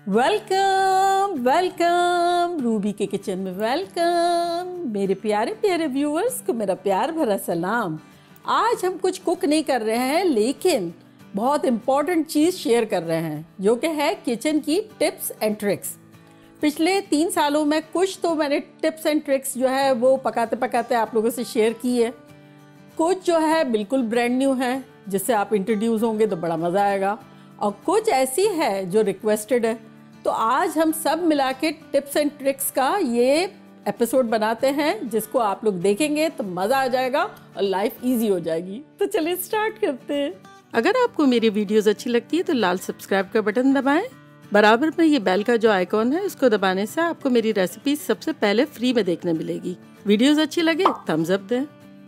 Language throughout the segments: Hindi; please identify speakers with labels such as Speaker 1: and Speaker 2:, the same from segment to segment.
Speaker 1: वेलकम वेलकम रूबी के किचन में वेलकम। मेरे प्यारे प्यारे व्यूअर्स को मेरा प्यार भरा सलाम। आज हम कुछ कुक नहीं कर रहे हैं, लेकिन बहुत इम्पॉर्टेंट चीज़ शेयर कर रहे हैं, जो कि है किचन की टिप्स एंड ट्रिक्स। पिछले 3 सालों में कुछ तो मैंने टिप्स एंड ट्रिक्स जो है वो पकाते पकाते आप लोगों से शेयर की है। कुछ जो है बिल्कुल ब्रांड न्यू है, जिससे आप इंट्रोड्यूस होंगे तो बड़ा मज़ा आएगा, और कुछ ऐसी है जो रिक्वेस्टेड है। तो आज हम सब मिला के टिप्स एंड ट्रिक्स का ये एपिसोड बनाते हैं, जिसको आप लोग देखेंगे तो मज़ा आ जाएगा और लाइफ इजी हो जाएगी। तो चलिए स्टार्ट करते हैं। अगर आपको मेरी वीडियोस अच्छी लगती है तो लाल सब्सक्राइब का बटन दबाएं। बराबर में ये बेल का जो आइकॉन है, उसको दबाने से आपको मेरी रेसिपी सबसे पहले फ्री में देखने मिलेगी। वीडियोस अच्छी लगे थम्स अप दें।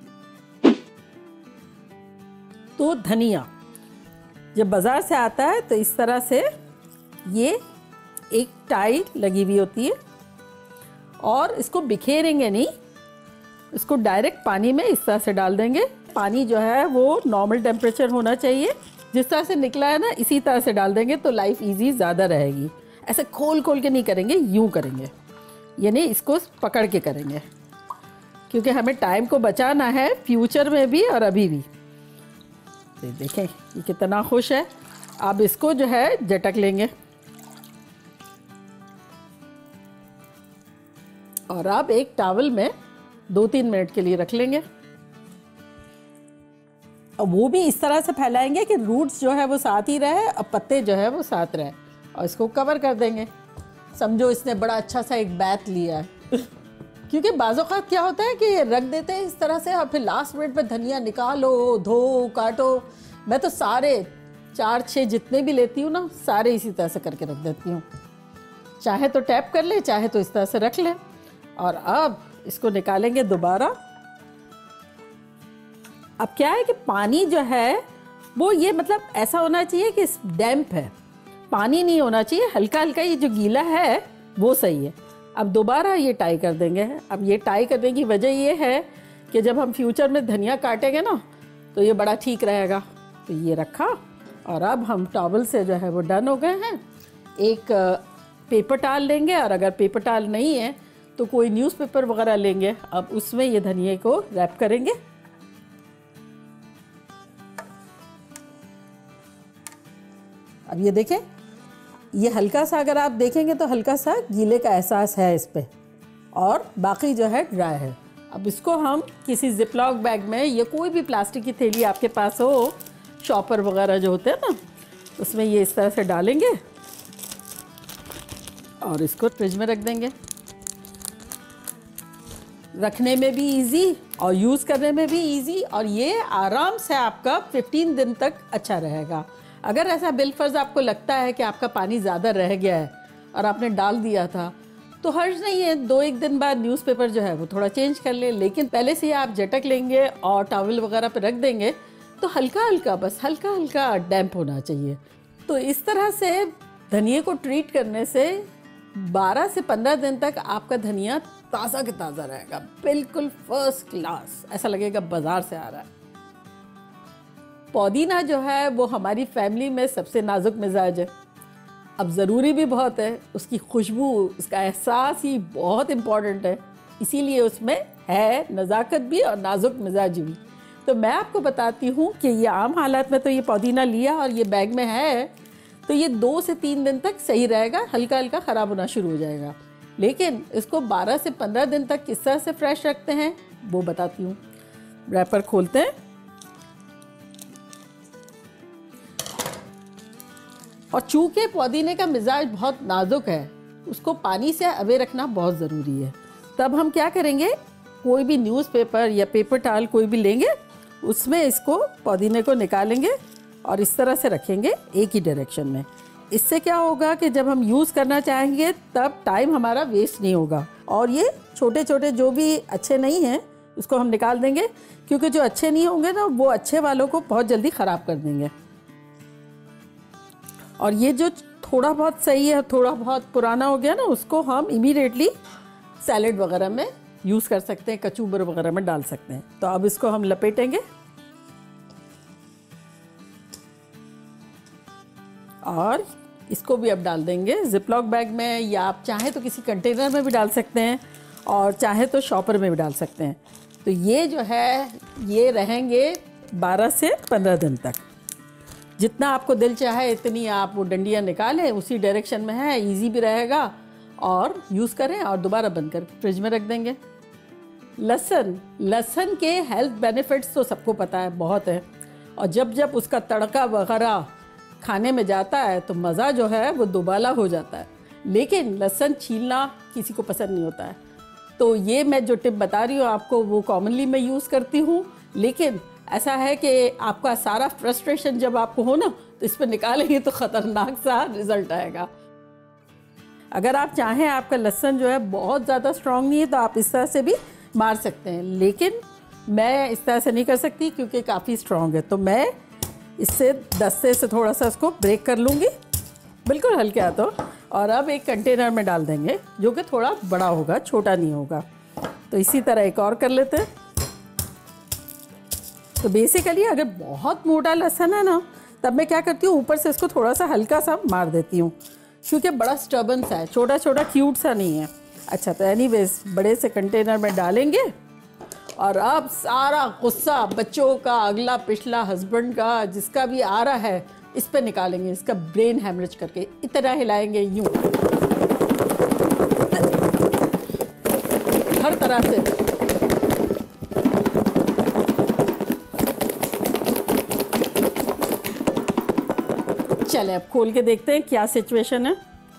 Speaker 1: तो धनिया जब बाजार से आता है तो इस तरह से ये एक टाई लगी हुई होती है, और इसको बिखेरेंगे नहीं, इसको डायरेक्ट पानी में इस तरह से डाल देंगे। पानी जो है वो नॉर्मल टेम्परेचर होना चाहिए, जिस तरह से निकला है ना इसी तरह से डाल देंगे तो लाइफ इजी ज़्यादा रहेगी। ऐसे खोल खोल के नहीं करेंगे, यूँ करेंगे, यानी इसको पकड़ के करेंगे, क्योंकि हमें टाइम को बचाना है फ्यूचर में भी और अभी भी। तो देखें ये कितना खुश है। अब इसको जो है झटक लेंगे, और अब एक टॉवल में 2-3 मिनट के लिए रख लेंगे। अब वो भी इस तरह से फैलाएंगे कि रूट्स जो है वो साथ ही रहे और पत्ते जो है वो साथ रहे, और इसको कवर कर देंगे। समझो इसने बड़ा अच्छा सा एक बैथ लिया है क्योंकि बाज़ औक़ात क्या होता है कि रख देते हैं इस तरह से, और फिर लास्ट मिनट पे धनिया निकालो, धो, काटो। मैं तो सारे 4-6 जितने भी लेती हूँ ना, सारे इसी तरह से करके रख देती हूँ। चाहे तो टैप कर ले, चाहे तो इस तरह से रख ले। और अब इसको निकालेंगे दोबारा। अब क्या है कि पानी जो है वो ये मतलब ऐसा होना चाहिए कि डैम्प है, पानी नहीं होना चाहिए, हल्का हल्का ये जो गीला है वो सही है। अब दोबारा ये टाई कर देंगे। अब ये टाई करने की वजह ये है कि जब हम फ्यूचर में धनिया काटेंगे ना तो ये बड़ा ठीक रहेगा। तो ये रखा, और अब हम टॉवल से जो है वो डन हो गए हैं। एक पेपर टाल लेंगे, और अगर पेपर टाल नहीं है तो कोई न्यूज़पेपर वगैरह लेंगे। अब उसमें ये धनिया को रैप करेंगे। अब ये देखें, ये हल्का सा अगर आप देखेंगे तो हल्का सा गीले का एहसास है इस पे, और बाकी जो है ड्राई है। अब इसको हम किसी जिपलॉक बैग में या कोई भी प्लास्टिक की थैली आपके पास हो, शॉपर वगैरह जो होते हैं ना, उसमें ये इस तरह से डालेंगे और इसको फ्रिज में रख देंगे। रखने में भी इजी और यूज़ करने में भी इजी, और ये आराम से आपका 15 दिन तक अच्छा रहेगा। अगर ऐसा बिलफर्ज आपको लगता है कि आपका पानी ज़्यादा रह गया है और आपने डाल दिया था, तो हर्ज नहीं है, 2-1 दिन बाद न्यूज़पेपर जो है वो थोड़ा चेंज कर ले। लेकिन पहले से ही आप झटक लेंगे और टॉवल वगैरह पे रख देंगे तो हल्का हल्का, बस हल्का हल्का डैम्प होना चाहिए। तो इस तरह से धनिया को ट्रीट करने से 12 से 15 दिन तक आपका धनिया ताज़ा के ताज़ा रहेगा, बिल्कुल फर्स्ट क्लास, ऐसा लगेगा बाजार से आ रहा है। पुदीना जो है वो हमारी फैमिली में सबसे नाजुक मिजाज है। अब ज़रूरी भी बहुत है, उसकी खुशबू, उसका एहसास ही बहुत इम्पॉर्टेंट है, इसीलिए उसमें है नज़ाकत भी और नाजुक मिजाज भी। तो मैं आपको बताती हूँ कि ये आम हालात में तो ये पुदीना लिया और ये बैग में है, तो ये 2 से 3 दिन तक सही रहेगा, हल्का हल्का ख़राब होना शुरू हो जाएगा। लेकिन इसको 12 से 15 दिन तक किस तरह से फ्रेश रखते हैं वो बताती हूँ। रैपर खोलते हैं, और चूँकि पुदीने का मिजाज बहुत नाजुक है, उसको पानी से अवे रखना बहुत ज़रूरी है। तब हम क्या करेंगे, कोई भी न्यूज़पेपर या पेपर टाल कोई भी लेंगे, उसमें इसको पुदीने को निकालेंगे और इस तरह से रखेंगे एक ही डायरेक्शन में। इससे क्या होगा कि जब हम यूज़ करना चाहेंगे तब टाइम हमारा वेस्ट नहीं होगा, और ये छोटे छोटे जो भी अच्छे नहीं हैं उसको हम निकाल देंगे, क्योंकि जो अच्छे नहीं होंगे ना वो अच्छे वालों को बहुत जल्दी ख़राब कर देंगे। और ये जो थोड़ा बहुत सही है, थोड़ा बहुत पुराना हो गया ना, उसको हम इमीडिएटली सैलेड वगैरह में यूज़ कर सकते हैं, कचूबर वगैरह में डाल सकते हैं। तो अब इसको हम लपेटेंगे और इसको भी अब डाल देंगे जिपलॉक बैग में, या आप चाहें तो किसी कंटेनर में भी डाल सकते हैं और चाहे तो शॉपर में भी डाल सकते हैं। तो ये जो है ये रहेंगे 12 से 15 दिन तक। जितना आपको दिल चाहे इतनी आप वो डंडियाँ निकालें, उसी डायरेक्शन में है, इजी भी रहेगा, और यूज़ करें और दोबारा बंद करके फ्रिज में रख देंगे। लहसुन के हेल्थ बेनिफिट्स तो सबको पता है, बहुत है, और जब जब उसका तड़का वगैरह खाने में जाता है तो मज़ा जो है वो दुबाला हो जाता है। लेकिन लहसुन छीलना किसी को पसंद नहीं होता है। तो ये मैं जो टिप बता रही हूँ आपको वो कॉमनली मैं यूज़ करती हूँ। लेकिन ऐसा है कि आपका सारा फ्रस्ट्रेशन जब आपको हो ना तो इस पर निकालेंगे तो ख़तरनाक सा रिज़ल्ट आएगा। अगर आप चाहें आपका लहसुन जो है बहुत ज़्यादा स्ट्रॉन्ग नहीं है तो आप इस तरह से भी मार सकते हैं, लेकिन मैं इस तरह से नहीं कर सकती क्योंकि काफ़ी स्ट्रॉन्ग है। तो मैं इससे दस्ते से थोड़ा सा इसको ब्रेक कर लूँगी, बिल्कुल हल्के हाथों, और अब एक कंटेनर में डाल देंगे जो कि थोड़ा बड़ा होगा, छोटा नहीं होगा। तो इसी तरह एक और कर लेते हैं। तो बेसिकली अगर बहुत मोटा लहसुन है ना तब मैं क्या करती हूँ, ऊपर से इसको थोड़ा सा हल्का सा मार देती हूँ क्योंकि बड़ा स्टर्बन सा है, छोटा छोटा क्यूट सा नहीं है। अच्छा, तो एनीवेज बड़े से कंटेनर में डालेंगे और अब सारा गुस्सा बच्चों का, अगला पिछला, हस्बैंड का, जिसका भी आ रहा है, इस पे निकालेंगे, इसका ब्रेन हैमरेज करके इतना हिलाएंगे यूं हर तरह से। चले अब खोल के देखते हैं क्या सिचुएशन है।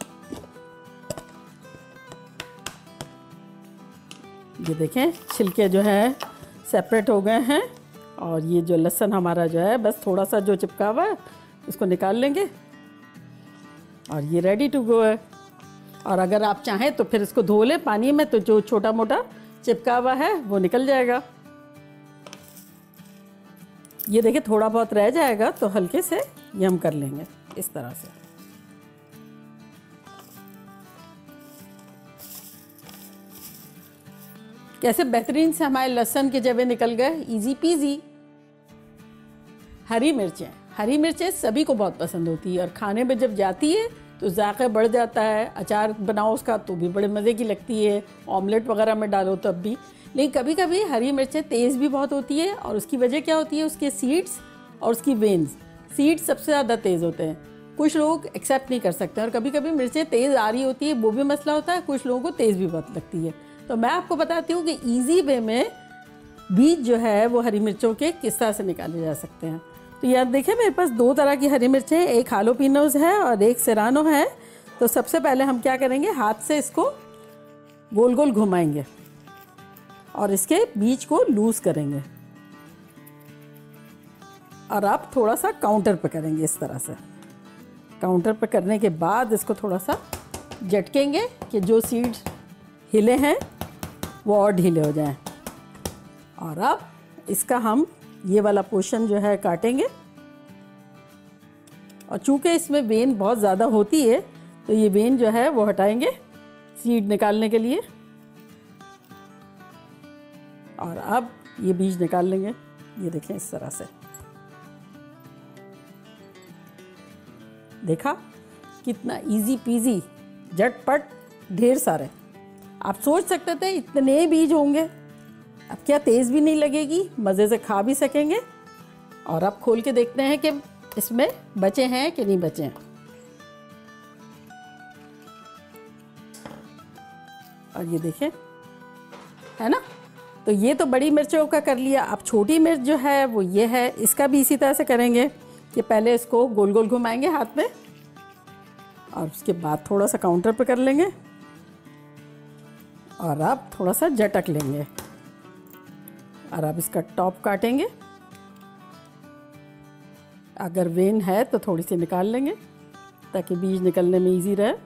Speaker 1: ये देखें छिलके जो है सेपरेट हो गए हैं और ये जो लहसुन हमारा जो है बस थोड़ा सा जो चिपका हुआ है उसको निकाल लेंगे और ये रेडी टू गो है। और अगर आप चाहें तो फिर इसको धो लें पानी में, तो जो छोटा मोटा चिपका हुआ है वो निकल जाएगा। ये देखिए थोड़ा बहुत रह जाएगा तो हल्के से ये हम कर लेंगे इस तरह से। कैसे बेहतरीन से हमारे लहसुन के जवे निकल गए, इजी पीजी। हरी मिर्चें सभी को बहुत पसंद होती है और खाने में जब जाती है तो जायका बढ़ जाता है। अचार बनाओ उसका तो भी बड़े मज़े की लगती है, ऑमलेट वगैरह में डालो तब भी। लेकिन कभी कभी हरी मिर्चें तेज़ भी बहुत होती है और उसकी वजह क्या होती है, उसके सीड्स और उसकी वेन्स। सीड्स सबसे ज़्यादा तेज़ होते हैं, कुछ लोग एक्सेप्ट नहीं कर सकते, और कभी कभी मिर्चें तेज़ आ रही होती है वो भी मसला होता है, कुछ लोगों को तेज़ भी बहुत लगती है। तो मैं आपको बताती हूँ कि ईजी वे में बीज जो है वो हरी मिर्चों के किस तरह से निकाले जा सकते हैं। तो यार देखिए मेरे पास दो तरह की हरी मिर्चें, एक हालोपिनोज है और एक सेरानो है। तो सबसे पहले हम क्या करेंगे, हाथ से इसको गोल गोल घुमाएंगे और इसके बीज को लूज करेंगे और आप थोड़ा सा काउंटर पे करेंगे इस तरह से। काउंटर पे करने के बाद इसको थोड़ा सा झटकेंगे कि जो सीड्स हिले हैं वो और ढीले हो जाएं। और अब इसका हम ये वाला पोर्शन जो है काटेंगे, और चूंकि इसमें वेन बहुत ज़्यादा होती है तो ये वेन जो है वो हटाएंगे सीड निकालने के लिए। और अब ये बीज निकाल लेंगे, ये देखें इस तरह से। देखा कितना इजी पीजी, झटपट, ढेर सारे। आप सोच सकते थे इतने बीज होंगे, अब क्या तेज़ भी नहीं लगेगी, मज़े से खा भी सकेंगे। और अब खोल के देखते हैं कि इसमें बचे हैं कि नहीं बचे हैं। और ये देखें, है ना। तो ये तो बड़ी मिर्चों का कर लिया। अब छोटी मिर्च जो है वो ये है, इसका भी इसी तरह से करेंगे कि पहले इसको गोल गोल घुमाएंगे हाथ में और उसके बाद थोड़ा सा काउंटर पे कर लेंगे और अब थोड़ा सा झटक लेंगे और अब इसका टॉप काटेंगे। अगर वेन है तो थोड़ी सी निकाल लेंगे ताकि बीज निकलने में इजी रहे।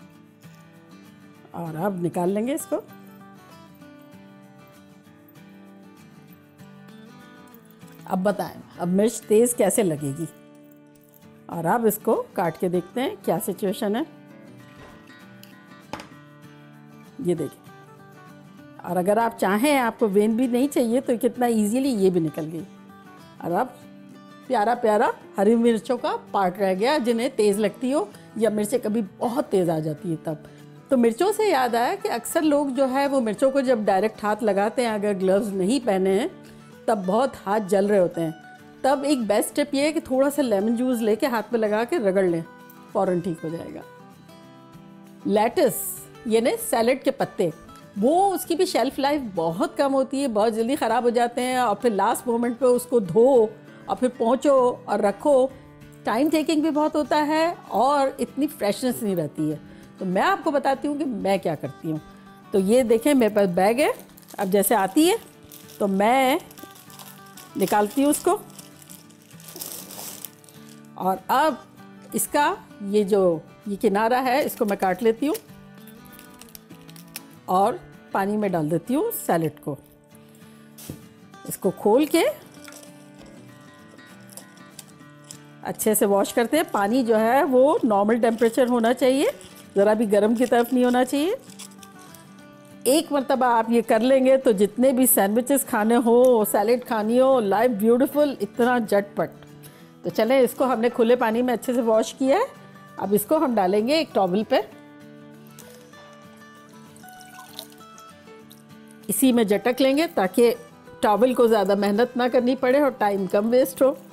Speaker 1: और अब निकाल लेंगे इसको। अब बताएं अब मिर्च तेज़ कैसे लगेगी। और अब इसको काट के देखते हैं क्या सिचुएशन है। ये देखिए, और अगर आप चाहें आपको वेन भी नहीं चाहिए तो कितना इजीली ये भी निकल गई। और अब प्यारा प्यारा हरी मिर्चों का पार्ट रह गया, जिन्हें तेज़ लगती हो या मिर्चें कभी बहुत तेज़ आ जाती है तब। तो मिर्चों से याद आया कि अक्सर लोग जो है वो मिर्चों को जब डायरेक्ट हाथ लगाते हैं, अगर ग्लव्स नहीं पहने हैं तब बहुत हाथ जल रहे होते हैं। तब एक बेस्ट टिप ये है कि थोड़ा सा लेमन जूस लेके हाथ में लगा के रगड़ लें, फ़ौरन ठीक हो जाएगा। लेटस यानी सैलेड के पत्ते, वो उसकी भी शेल्फ लाइफ बहुत कम होती है, बहुत जल्दी ख़राब हो जाते हैं और फिर लास्ट मोमेंट पे उसको धो और फिर पोंछो और रखो। टाइम टेकिंग भी बहुत होता है और इतनी फ्रेशनेस नहीं रहती है। तो मैं आपको बताती हूँ कि मैं क्या करती हूँ। तो ये देखें मेरे पास बैग है, अब जैसे आती है तो मैं निकालती हूँ उसको, और अब इसका ये किनारा है इसको मैं काट लेती हूँ और पानी में डाल देती हूँ सैलेड को। इसको खोल के अच्छे से वॉश करते हैं। पानी जो है वो नॉर्मल टेम्परेचर होना चाहिए, ज़रा भी गर्म की तरफ नहीं होना चाहिए। एक मरतबा आप ये कर लेंगे तो जितने भी सैंडविचेस खाने हो, सैलेड खानी हो, लाइफ ब्यूटीफुल, इतना झटपट। तो चलें, इसको हमने खुले पानी में अच्छे से वॉश किया है। अब इसको हम डालेंगे एक टॉवल पे, इसी में झटक लेंगे ताकि टॉवल को ज़्यादा मेहनत ना करनी पड़े और टाइम कम वेस्ट हो।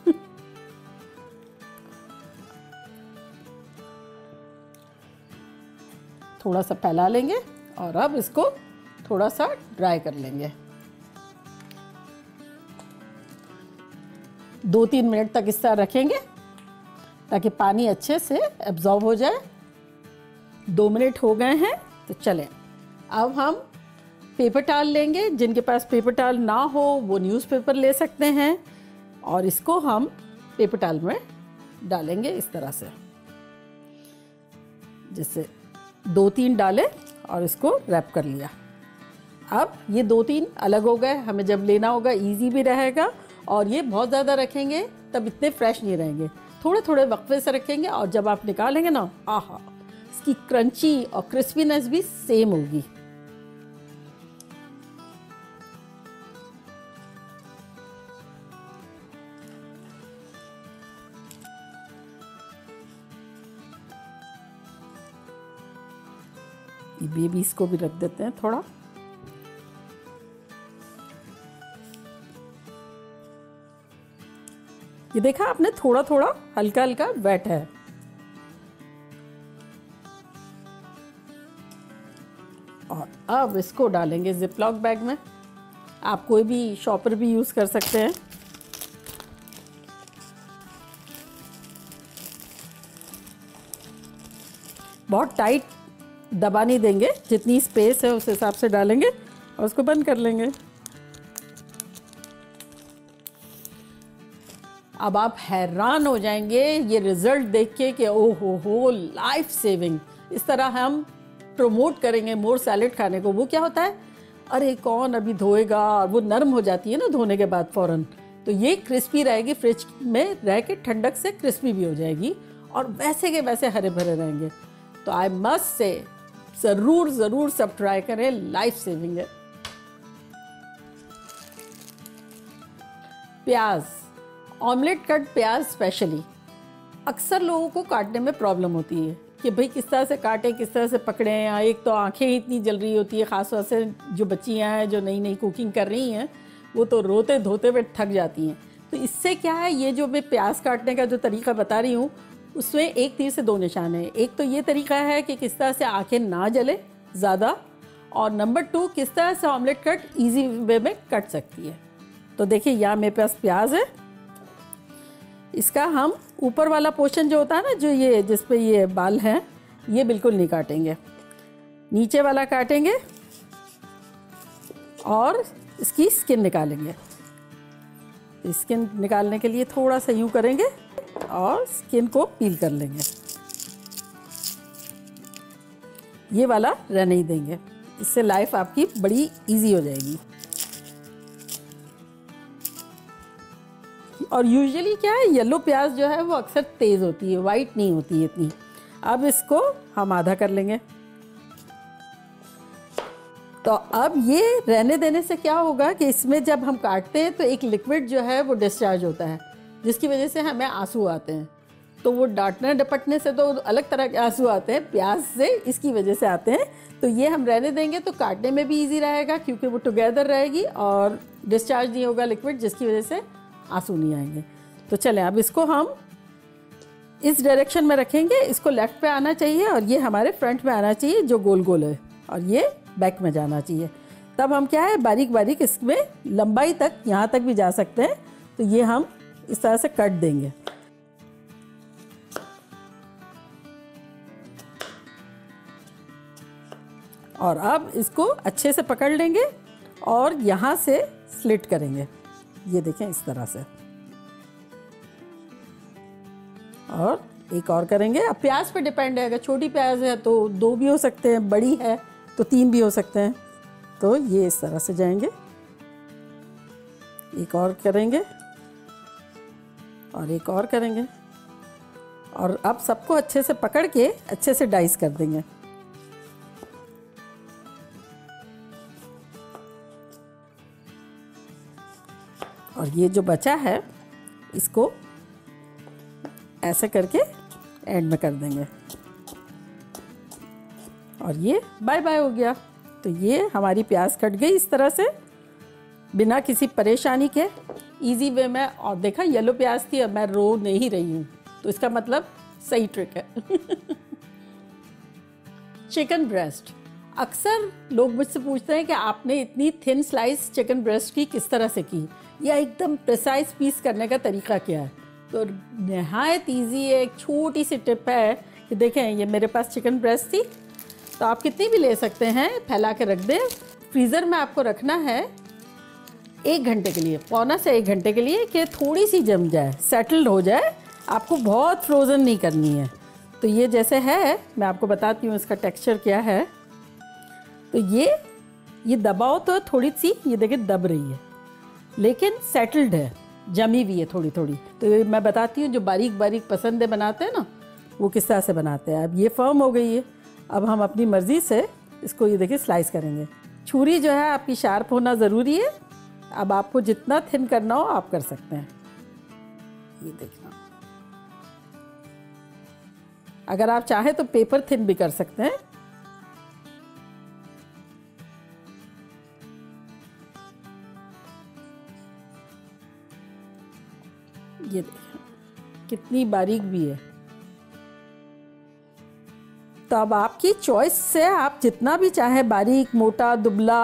Speaker 1: थोड़ा सा फैला लेंगे और अब इसको थोड़ा सा ड्राई कर लेंगे। 2-3 मिनट तक इस तरह रखेंगे ताकि पानी अच्छे से एब्जॉर्ब हो जाए। 2 मिनट हो गए हैं, तो चलें अब हम पेपर टॉवल लेंगे। जिनके पास पेपर टॉवल ना हो वो न्यूज़पेपर ले सकते हैं, और इसको हम पेपर टॉवल में डालेंगे इस तरह से, जिससे 2-3 डालें और इसको रैप कर लिया। अब ये 2-3 अलग हो गए, हमें जब लेना होगा इजी भी रहेगा। और ये बहुत ज़्यादा रखेंगे तब इतने फ्रेश नहीं रहेंगे, थोड़े थोड़े वक्फे से रखेंगे, और जब आप निकालेंगे ना, आहा, इसकी क्रंची और क्रिस्पीनेस भी सेम होगी। बेबीज को भी रख देते हैं थोड़ा। ये देखा आपने, थोड़ा थोड़ा हल्का हल्का वेट है। और अब इसको डालेंगे जिपलॉक बैग में। आप कोई भी शॉपर भी यूज कर सकते हैं। बहुत टाइट दबा नहीं देंगे, जितनी स्पेस है उस हिसाब से डालेंगे और उसको बंद कर लेंगे। अब आप हैरान हो जाएंगे ये रिजल्ट देख के कि ओहो हो, लाइफ सेविंग। इस तरह हम प्रमोट करेंगे मोर सैलेड खाने को। वो क्या होता है, अरे कौन अभी धोएगा, वो नरम हो जाती है ना धोने के बाद फ़ौरन। तो ये क्रिस्पी रहेगी, फ्रिज में रह के ठंडक से क्रिस्पी भी हो जाएगी और वैसे के वैसे हरे भरे रहेंगे। तो आई मस्ट से ज़रूर ज़रूर सब ट्राई करें, लाइफ सेविंग है। प्याज, ऑमलेट कट प्याज स्पेशली, अक्सर लोगों को काटने में प्रॉब्लम होती है कि भाई किस तरह से काटें, किस तरह से पकड़ें। एक तो आंखें ही इतनी जल रही होती है, ख़ासतौर से जो बच्चियां हैं जो नई नई कुकिंग कर रही हैं, वो तो रोते धोते हुए थक जाती हैं। तो इससे क्या है, ये जो मैं प्याज काटने का जो तरीका बता रही हूँ उसमें एक तीर से 2 निशान है। एक तो ये तरीका है कि किस तरह से आंखें ना जले ज़्यादा, और नंबर 2 किस तरह से ऑमलेट कट इजी वे में कट सकती है। तो देखिए यहाँ मेरे पास प्याज है, इसका हम ऊपर वाला पोर्शन जो होता है ना, जो ये जिस पे ये बाल हैं, ये बिल्कुल नहीं काटेंगे, नीचे वाला काटेंगे और इसकी स्किन निकालेंगे। स्किन निकालने के लिए थोड़ा सा यूँ करेंगे और स्किन को पील कर लेंगे। ये वाला रहने ही देंगे, इससे लाइफ आपकी बड़ी इजी हो जाएगी। और यूजुअली क्या है, येलो प्याज जो है वो अक्सर तेज़ होती है, वाइट नहीं होती है इतनी। अब इसको हम आधा कर लेंगे। तो अब ये रहने देने से क्या होगा कि इसमें जब हम काटते हैं तो एक लिक्विड जो है वो डिस्चार्ज होता है, जिसकी वजह से हमें आंसू आते हैं। तो वो डांटने डपटने से तो अलग तरह के आंसू आते हैं, प्याज से इसकी वजह से आते हैं। तो ये हम रहने देंगे तो काटने में भी इजी रहेगा, क्योंकि वो टुगेदर रहेगी और डिस्चार्ज नहीं होगा लिक्विड, जिसकी वजह से आंसू नहीं आएंगे। तो चलें अब इसको हम इस डायरेक्शन में रखेंगे, इसको लेफ्ट पे आना चाहिए और ये हमारे फ्रंट में आना चाहिए जो गोल गोल है, और ये बैक में जाना चाहिए। तब हम क्या है बारीक बारीक इसमें लंबाई तक यहाँ तक भी जा सकते हैं। तो ये हम इस तरह से कट देंगे। और अब इसको अच्छे से पकड़ लेंगे और यहाँ से स्लिट करेंगे, ये देखें इस तरह से। और एक और करेंगे। अब प्याज पे डिपेंड है, अगर छोटी प्याज है तो 2 भी हो सकते हैं, बड़ी है तो 3 भी हो सकते हैं। तो ये इस तरह से जाएंगे। एक और करेंगे और एक और करेंगे, और अब सबको अच्छे से पकड़ के अच्छे से डाइस कर देंगे। और ये जो बचा है इसको ऐसे करके एंड में कर देंगे, और ये बाय बाय हो गया। तो ये हमारी प्याज कट गई इस तरह से बिना किसी परेशानी के, इजी वे में। और देखा येलो प्याज थी, अब मैं रो नहीं रही हूँ, तो इसका मतलब सही ट्रिक है। चिकन ब्रेस्ट, अक्सर लोग मुझसे पूछते हैं कि आपने इतनी थिन स्लाइस चिकन ब्रेस्ट की किस तरह से की, या एकदम प्रिसाइज पीस करने का तरीका क्या है। तो नहायत ईजी है, एक छोटी सी टिप है कि देखें ये मेरे पास चिकन ब्रेस्ट थी, तो आप कितनी भी ले सकते हैं, फैला के रख दें। फ्रीज़र में आपको रखना है 1 घंटे के लिए, पौना से 1 घंटे के लिए, कि थोड़ी सी जम जाए, सेटल्ड हो जाए। आपको बहुत फ्रोज़न नहीं करनी है। तो ये जैसे है, मैं आपको बताती हूँ इसका टेक्सचर क्या है। तो ये दबाओ तो थोड़ी सी, ये देखिए दब रही है, लेकिन सेटल्ड है, जमी हुई है थोड़ी थोड़ी। तो ये मैं बताती हूँ, जो बारीक बारीक पसंदे बनाते हैं ना, वो किस तरह से बनाते हैं। अब ये फर्म हो गई है। अब हम अपनी मर्ज़ी से इसको ये देखिए स्लाइस करेंगे। छुरी जो है आपकी शार्प होना ज़रूरी है। अब आपको जितना थिन करना हो आप कर सकते हैं। ये देखना, अगर आप चाहें तो पेपर थिन भी कर सकते हैं। ये देखिए कितनी बारीक भी है। तो अब आपकी चॉइस से आप जितना भी चाहें, बारीक, मोटा, दुबला,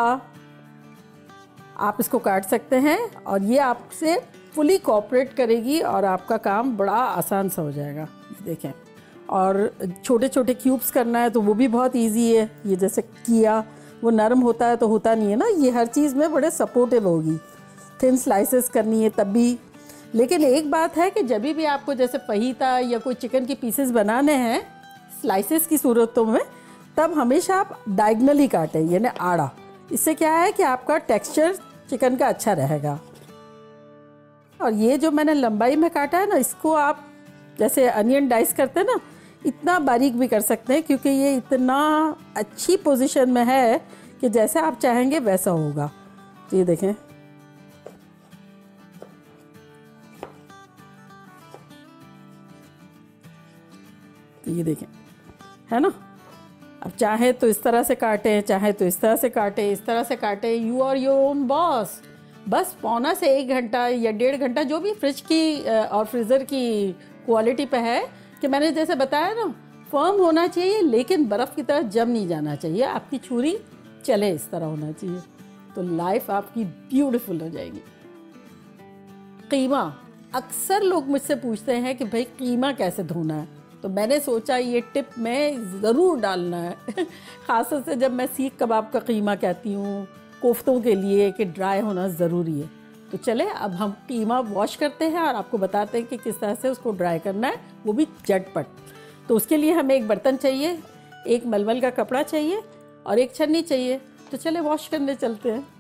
Speaker 1: आप इसको काट सकते हैं, और ये आपसे फुली कोऑपरेट करेगी और आपका काम बड़ा आसान सा हो जाएगा। ये देखें, और छोटे छोटे क्यूब्स करना है तो वो भी बहुत इजी है। ये जैसे किया, वो नरम होता है तो होता नहीं है ना, ये हर चीज़ में बड़े सपोर्टिव होगी। थिन स्लाइसेस करनी है तब भी। लेकिन एक बात है कि जब भी आपको जैसे फहीता या कोई चिकन के पीसेस बनाने हैं स्लाइसेस की सूरतों में, तब हमेशा आप डायगनली काटें, यानी आड़ा। इससे क्या है कि आपका टेक्सचर चिकन का अच्छा रहेगा। और ये जो मैंने लंबाई में काटा है ना, इसको आप जैसे अनियन डाइस करते हैं ना, इतना बारीक भी कर सकते हैं, क्योंकि ये इतना अच्छी पोजीशन में है कि जैसे आप चाहेंगे वैसा होगा। तो ये देखें, तो ये देखें, है ना। अब चाहे तो इस तरह से काटें, चाहे तो इस तरह से काटें, इस तरह से काटें, you are your own boss. बस पौना से 1 घंटा या 1.5 घंटा, जो भी फ्रिज की और फ्रीज़र की क्वालिटी पे है, कि मैंने जैसे बताया ना, फर्म होना चाहिए लेकिन बर्फ़ की तरह जम नहीं जाना चाहिए। आपकी छुरी चले इस तरह होना चाहिए, तो लाइफ आपकी ब्यूटीफुल हो जाएगी। कीमा, अक्सर लोग मुझसे पूछते हैं कि भाई कीमा कैसे धोना है, तो मैंने सोचा ये टिप में ज़रूर डालना है। ख़ासतौर से जब मैं सीख कबाब का कीमा कहती हूँ कोफ्तों के लिए, कि ड्राई होना ज़रूरी है। तो चले अब हम कीमा वॉश करते हैं और आपको बताते हैं कि किस तरह से उसको ड्राई करना है, वो भी झटपट। तो उसके लिए हमें एक बर्तन चाहिए, एक मलमल का कपड़ा चाहिए और एक छन्नी चाहिए। तो चले वॉश करने चलते हैं।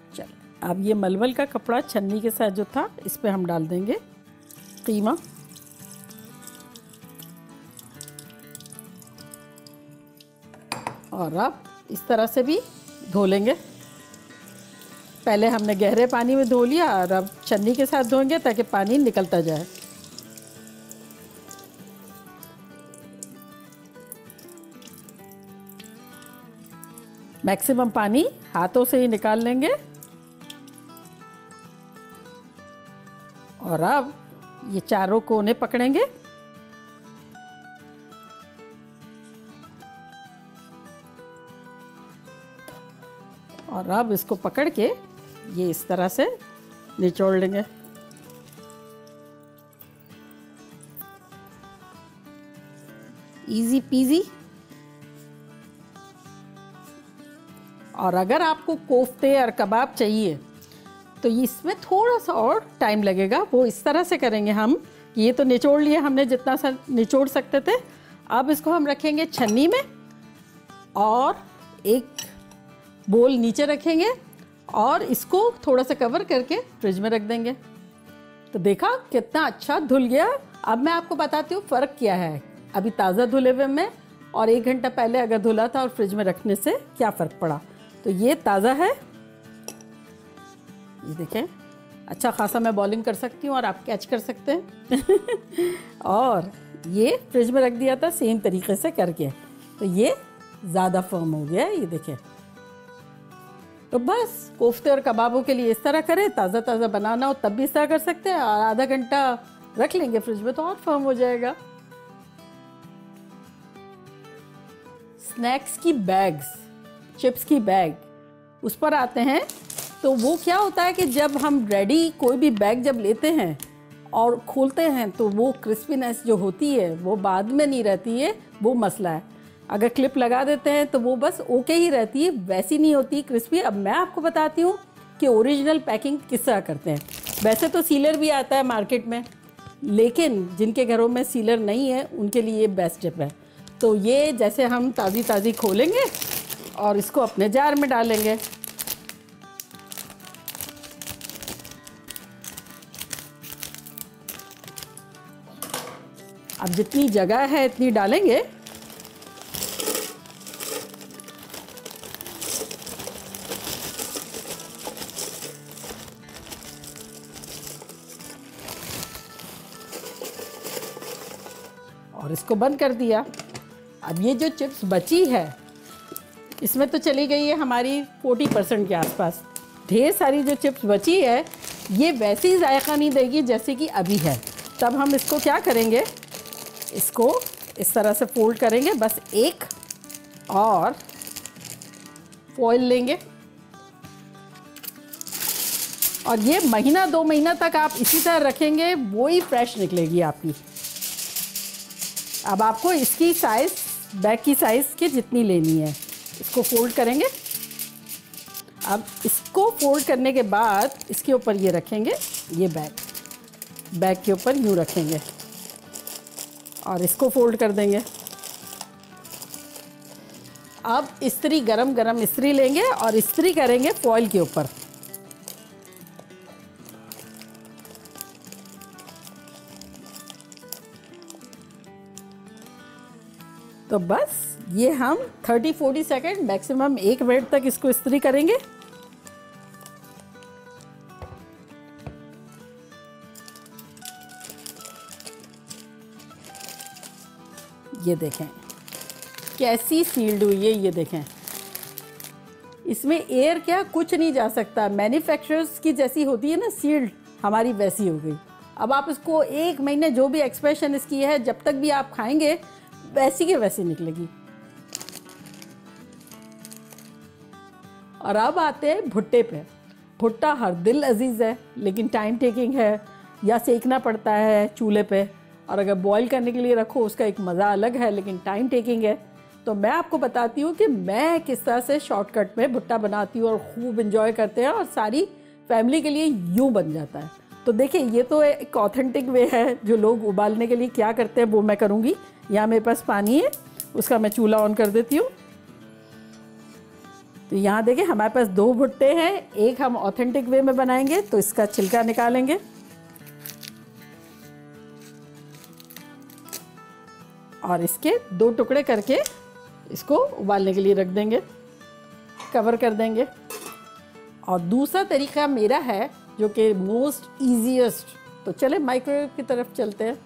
Speaker 1: अब ये मलमल का कपड़ा छन्नी के साथ जो था, इस पे हम डाल देंगे कीमा। और अब इस तरह से भी धो लेंगे। पहले हमने गहरे पानी में धो लिया और अब छन्नी के साथ धोएंगे ताकि पानी निकलता जाए। मैक्सिमम पानी हाथों से ही निकाल लेंगे। और अब ये चारों कोने पकड़ेंगे और अब इसको पकड़ के ये इस तरह से निचोड़ लेंगे। Easy peasy. और अगर आपको कोफ्ते और कबाब चाहिए तो इसमें थोड़ा सा और टाइम लगेगा। वो इस तरह से करेंगे हम। ये तो निचोड़ लिए हमने जितना सा निचोड़ सकते थे। अब इसको हम रखेंगे छन्नी में और एक बोल नीचे रखेंगे और इसको थोड़ा सा कवर करके फ्रिज में रख देंगे। तो देखा कितना अच्छा धुल गया। अब मैं आपको बताती हूँ फ़र्क क्या है अभी ताज़ा धुले हुए में और 1 घंटा पहले अगर धुला था और फ्रिज में रखने से क्या फ़र्क पड़ा। तो ये ताज़ा है, ये देखें अच्छा खासा मैं बॉलिंग कर सकती हूँ और आप कैच कर सकते हैं। और ये फ्रिज में रख दिया था सेम तरीके से करके, तो ये ज़्यादा फर्म हो गया है। ये देखें। तो बस कोफ्ते और कबाबों के लिए इस तरह करें। ताज़ा ताज़ा बनाना हो तब भी इस तरह कर सकते हैं और आधा घंटा रख लेंगे फ्रिज में तो और फर्म हो जाएगा। स्नैक्स की बैग्स, चिप्स की बैग, उस पर आते हैं। तो वो क्या होता है कि जब हम रेडी कोई भी बैग जब लेते हैं और खोलते हैं तो वो क्रिस्पीनेस जो होती है वो बाद में नहीं रहती है, वो मसला है। अगर क्लिप लगा देते हैं तो वो बस ओके ही रहती है, वैसी नहीं होती क्रिस्पी। अब मैं आपको बताती हूँ कि ओरिजिनल पैकिंग किस तरह करते हैं। वैसे तो सीलर भी आता है मार्केट में, लेकिन जिनके घरों में सीलर नहीं है उनके लिए ये बेस्ट टिप है। तो ये जैसे हम ताज़ी ताज़ी खोलेंगे और इसको अपने जार में डालेंगे। अब जितनी जगह है इतनी डालेंगे। और इसको बंद कर दिया। अब ये जो चिप्स बची है इसमें तो चली गई है हमारी 40% के आसपास। ढेर सारी जो चिप्स बची है ये वैसे ही जायका नहीं देगी जैसे कि अभी है। तब हम इसको क्या करेंगे, इसको इस तरह से फोल्ड करेंगे बस एक, और फॉइल लेंगे और ये महीना 2 महीना तक आप इसी तरह रखेंगे, वो ही फ्रेश निकलेगी आपकी। अब आपको इसकी साइज़ बैग की साइज़ की जितनी लेनी है इसको फोल्ड करेंगे। अब इसको फोल्ड करने के बाद इसके ऊपर ये रखेंगे, ये बैग के ऊपर यूँ रखेंगे और इसको फोल्ड कर देंगे। अब इस्त्री गरम गरम इस्त्री लेंगे और इस्त्री करेंगे फॉइल के ऊपर। तो बस ये हम 30-40 सेकेंड मैक्सिमम 1 मिनट तक इसको इस्त्री करेंगे। ये देखें कैसी सील्ड हुई है, ये देखें। इसमें एयर क्या कुछ नहीं जा सकता। मैन्युफैक्चरर्स की जैसी होती है ना सील्ड, हमारी वैसी हो गई। अब आप इसको 1 महीने जो भी एक्सप्रेशन इसकी है जब तक भी आप खाएंगे वैसी के वैसी निकलेगी। और अब आते हैं भुट्टे पे। भुट्टा हर दिल अजीज़ है लेकिन टाइम टेकिंग है, या सेकना पड़ता है चूल्हे पे, और अगर बॉईल करने के लिए रखो उसका एक मज़ा अलग है लेकिन टाइम टेकिंग है। तो मैं आपको बताती हूँ कि मैं किस तरह से शॉर्टकट में भुट्टा बनाती हूँ और खूब इंजॉय करते हैं और सारी फैमिली के लिए यूँ बन जाता है। तो देखिए ये तो एक ऑथेंटिक वे है। जो लोग उबालने के लिए क्या करते हैं वो मैं करूँगी। यहाँ मेरे पास पानी है, उसका मैं चूल्हा ऑन कर देती हूँ। तो यहाँ देखिए हमारे पास 2 भुट्टे हैं। एक हम ऑथेंटिक वे में बनाएंगे तो इसका छिलका निकालेंगे और इसके 2 टुकड़े करके इसको उबालने के लिए रख देंगे, कवर कर देंगे। और दूसरा तरीका मेरा है जो कि मोस्ट ईजीएस्ट, तो चले माइक्रोवेव की तरफ चलते हैं।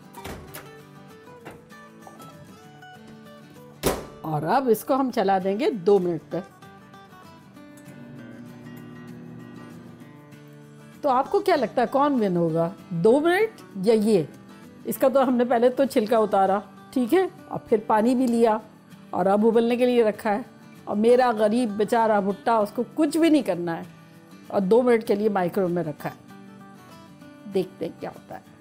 Speaker 1: और अब इसको हम चला देंगे 2 मिनट तक। तो आपको क्या लगता है कौन विन होगा, 2 मिनट या ये? इसका तो हमने पहले तो छिलका उतारा, ठीक है, और फिर पानी भी लिया और अब उबलने के लिए रखा है। और मेरा गरीब बेचारा भुट्टा, उसको कुछ भी नहीं करना है और 2 मिनट के लिए माइक्रोवेव में रखा है। देखते हैं क्या होता है।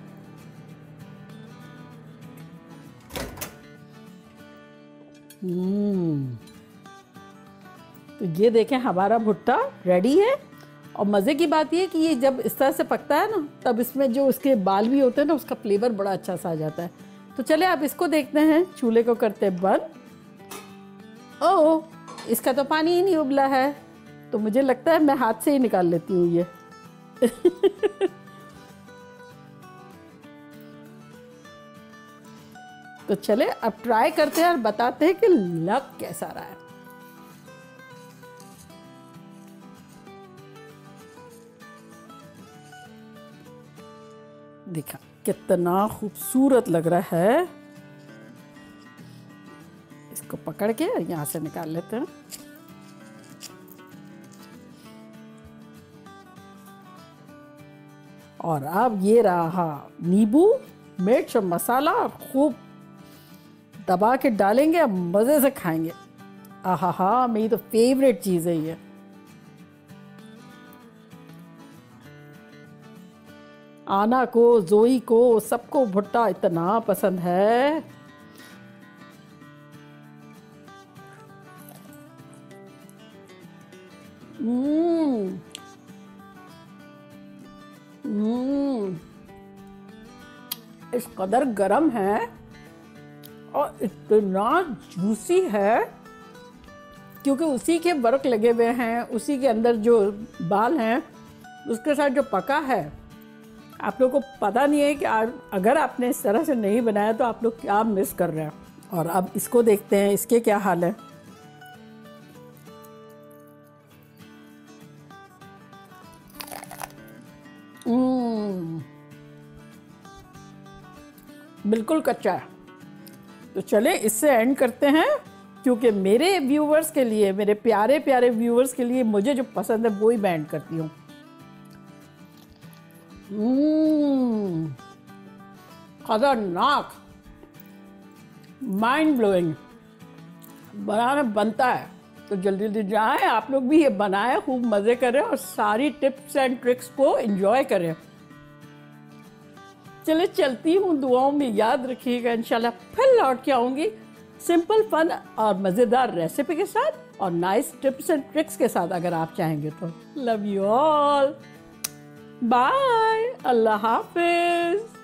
Speaker 1: तो ये देखें हमारा भुट्टा रेडी है। और मज़े की बात ये कि ये जब इस तरह से पकता है ना, तब इसमें जो उसके बाल भी होते हैं ना, उसका फ्लेवर बड़ा अच्छा सा आ जाता है। तो चले आप इसको देखते हैं, चूल्हे को करते बंद। ओह, इसका तो पानी ही नहीं उबला है, तो मुझे लगता है मैं हाथ से ही निकाल लेती हूँ ये। तो चले अब ट्राई करते हैं और बताते हैं कि लग कैसा रहा है। देखा कितना खूबसूरत लग रहा है। इसको पकड़ के यहां से निकाल लेते हैं। और अब ये रहा नींबू, मिर्च और मसाला, और खूब दबा के डालेंगे, अब मज़े से खाएंगे। आहा हा, मेरी तो फेवरेट चीज़ है ये। आना को, जोई को, सबको भुट्टा इतना पसंद है। इस कदर गरम है और इतना जूसी है, क्योंकि उसी के वर्क लगे हुए हैं, उसी के अंदर जो बाल हैं उसके साथ जो पका है। आप लोगों को पता नहीं है कि अगर आपने इस तरह से नहीं बनाया तो आप लोग क्या मिस कर रहे हैं। और अब इसको देखते हैं, इसके क्या हाल है। बिल्कुल कच्चा है। तो चले इससे एंड करते हैं, क्योंकि मेरे व्यूवर्स के लिए, मेरे प्यारे प्यारे व्यूवर्स के लिए, मुझे जो पसंद है वो ही मैं एंड करती हूँ। खतरनाक, माइंड ब्लोइंग, बनाना बनता है। तो जल्दी जल्दी जाएं, आप लोग भी ये बनाएं, खूब मज़े करें और सारी टिप्स एंड ट्रिक्स को एंजॉय करें। चले चलती हूँ, दुआओं में याद रखिएगा। इंशाल्लाह फिर लौट के आऊँगी सिंपल, फन और मज़ेदार रेसिपी के साथ और नाइस टिप्स एंड ट्रिक्स के साथ, अगर आप चाहेंगे तो। लव यू ऑल, बाय, अल्लाह हाफिज।